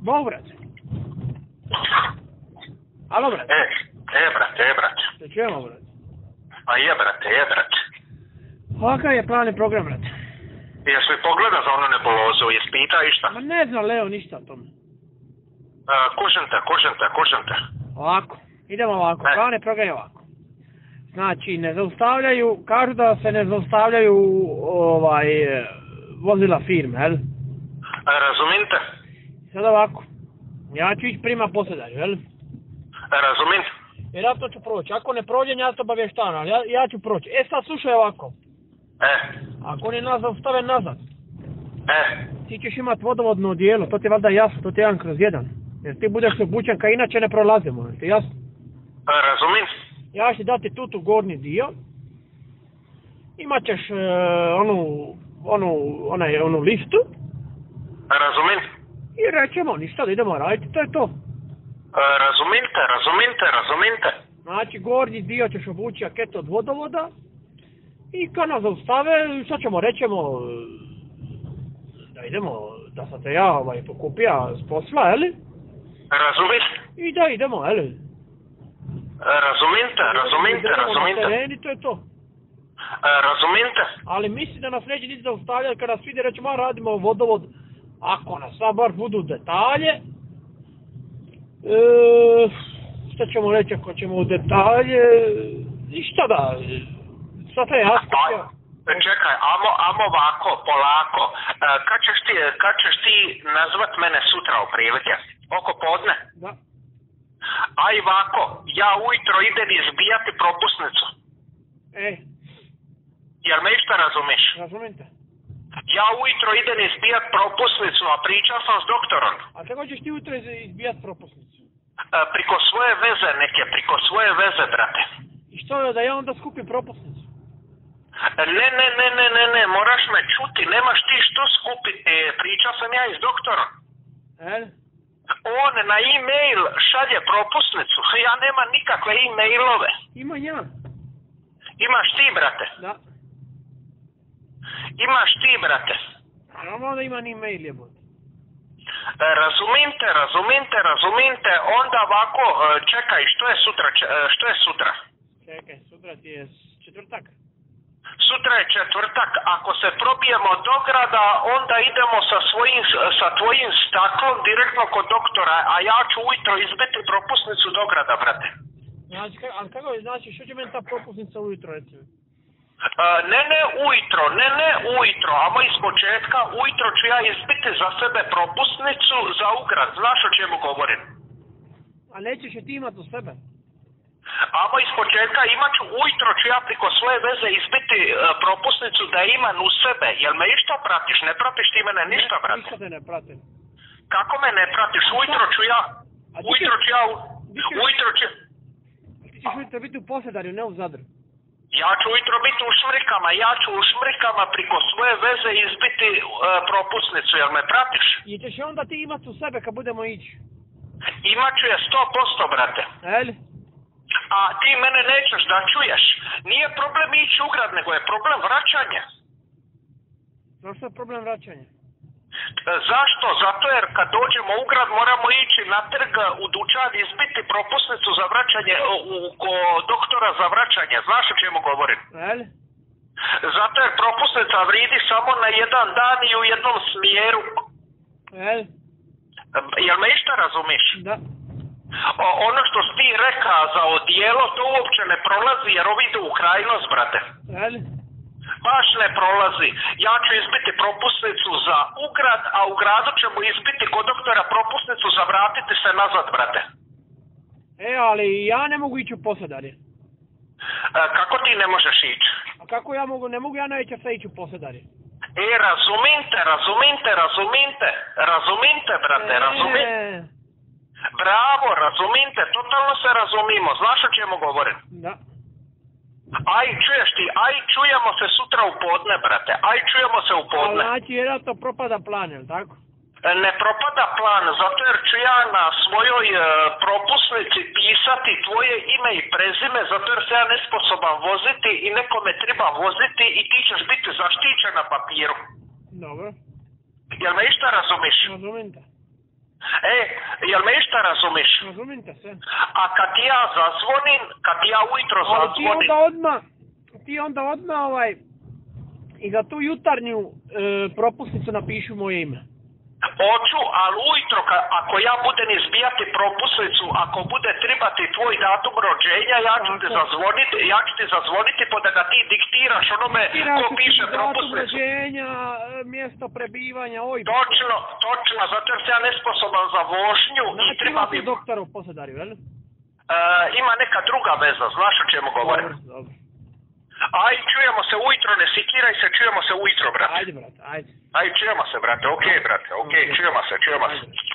Bog, brate. Alo, brate. Brate. Se čujemo, brate. Pa brate. Kakav je plan i program, brate? Jesi li pogledao za onu nebulozu, jesi pitao išta? Ma ne znam, Leo, ništa o tome. Kužem te. Ovako, idemo ovako, plan i program je ovako. Znači, ne zaustavljaju, kažu da se ne zaustavljaju vozila firme, jel? Razumim te. Sad ovako, ja ću ići prima posljedanju, jel? Razumim. Vjerojatno ću proći, ako ne prođem ja to obavještavam, ali ja ću proći. Sad slušaj ovako. Ako oni nas zaustave nazad, ti ćeš imat vodovodno odijelo, to ti je valjda jasno, to ti je 1/1. Jer ti budeš obučen ka inače ne prolazimo, ti jasno? Razumim. Ja ću ti dati tu gornji dio, imat ćeš onu listu. Razumim. I rećemo ništa da idemo raditi, to je to. Razumim te. Znači gornji dio ćeš obući aket od vodovoda i kad nas zaustave, sad ćemo rećemo da idemo, da sam te ja pokupija s posla, jeli? Razumim. I da idemo, jeli? Razumim te. Tereni, to je to. Razumim te. Ali misli da nas neće nići zaustavljati kada nas vide rećemo radimo vodovod. Ako nas sad bar budu detalje, šta ćemo reći ako ćemo u detalje, ništa da, sad je jasno. Čekaj, amo ovako, polako, kad ćeš ti nazvat mene sutra u prilike? Oko podne? Da. Aj ovako, ja ujutro idem izbijati propusnicu. Jel me išta razumiš? Razumim te. Ja ujutro idem izbijat propusnicu, a pričao sam s doktorom. A kako ćeš ti ujutro izbijat propusnicu? Priko svoje veze, brate. I što je da ja onda skupim propusnicu? Ne, moraš me čuti, nemaš ti što skupiti, pričao sam ja i s doktorom. On na e-mail šalje propusnicu, ja nemam nikakve e-mailove. Imam ja. Imaš ti, brate? Da. Imaš ti, brate? Normalno da imam e-mail, jebote. Razumim te, onda ovako, čekaj, što je sutra? Čekaj, sutra ti je četvrtak. Sutra je četvrtak, ako se probijemo do grada, onda idemo sa tvojim staklom direktno kod doktora, a ja ću ujutro izbiti propusnicu do grada, brate. Znači, ali kako je, znači, što će meni ta propusnica ujutro, recimo? Ne ujutro, amo iz početka, ujutro ću ja izbiti za sebe propusnicu za ugrad, znaš o čemu govorim? A nećeš je ti imat u sebe? Amo iz početka ujutro ću ja priko svoje veze izbiti propusnicu da imam u sebe, jel me išta pratiš? Ne pratiš ti mene ništa, brate? Ništa te ne pratim. Kako me ne pratiš? Ujutro ću ja... Ti ćeš ujutro biti u Posedarju, ne u Zadru. Ja ću ujutro biti u Šmrikama, priko svoje veze izbiti propusnicu, jel me pratiš? I ćeš je onda ti imat u sebe kad budemo ići? Imat ću je 100%, brate. A ti mene nećeš da čuješ. Nije problem ići u grad, nego je problem vraćanja. Zašto je problem vraćanja? Zašto? Zato jer kad dođemo u grad moramo ići na trg u dućan izbiti propusnicu za vraćanje, kod doktora za vraćanje. Znaš o čemu govorim? Zato jer propusnica vridi samo na jedan dan i u jednom smjeru. Jel me išta razumiš? Da. Ono što si ti reka za odijelo, to uopće ne prolazi jer ovi idu u krajnost, brate. Baš ne prolazi. Ja ću izbiti propusnicu za ugrad, a u gradu ćemo izbiti kod doktora propusnicu za vratiti se nazad, brate. Ali ja ne mogu ići u Posedarje. Kako ti ne možeš ići? A kako ja mogu, ne mogu ja na večer ići u Posedarje. Razumim te, brate, razumim. Bravo, razumim te, totalno se razumimo, znaš o čemu govorim? Da. Aj, čuješ ti, čujemo se sutra u podne, brate, čujemo se u podne. Znači, vjerojatno propada plan, jel tako? Ne propada plan, zato jer ću ja na svojoj propusnici pisati tvoje ime i prezime, zato jer se ja nesposoban voziti i nekome treba voziti i ti ćeš biti zaštićen na papiru. Dobro. Jel me išta razumiš? Razumim te. Jel me išta razumiš? Razumim te sve. A kad ti ja zazvonim, kad ti ja ujutro zazvonim... Ti onda odmah i za tu jutarnju propusnicu napišu moje ime. Hoću, ali ujutro, ako ja budem izbijati propusnicu, ako bude trebati tvoj datum rođenja, ja ću ti zazvoniti pa da ga ti diktiraš onome ko piše propusnicu. Datum rođenja, mjesto prebivanja, OIB. Točno, zato jer sam ja nesposoban za vožnju i treba bi... Znači doktora u Posedarju, jel? Ima neka druga veza, znaš o čemu govorim? Dobro. Aj, čujemo se ujutro, ne sikiraj se, čujemo se ujutro, brate. Ajde, brate, ajde. Aj, čujemo se, brate, okej, brate, okej, čujemo se.